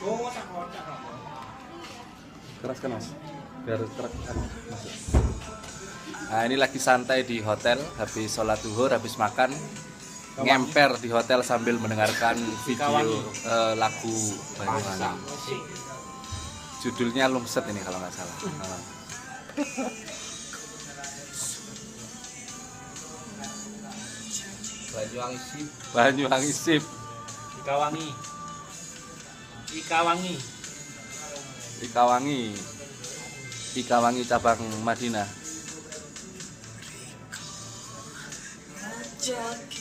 Keras kan mas? Biar keras kan masuk. Nah ini lagi santai di hotel, habis sholat duhur, habis makan, ngemper di hotel sambil mendengarkan video lagu Banyuwangi. Judulnya Lungset ini kalau nggak salah. Banyuwangi sip. Banyuwangi sip. Ikawangi. Ikawangi. Ikawangi. Ikawangi cabang Madinah.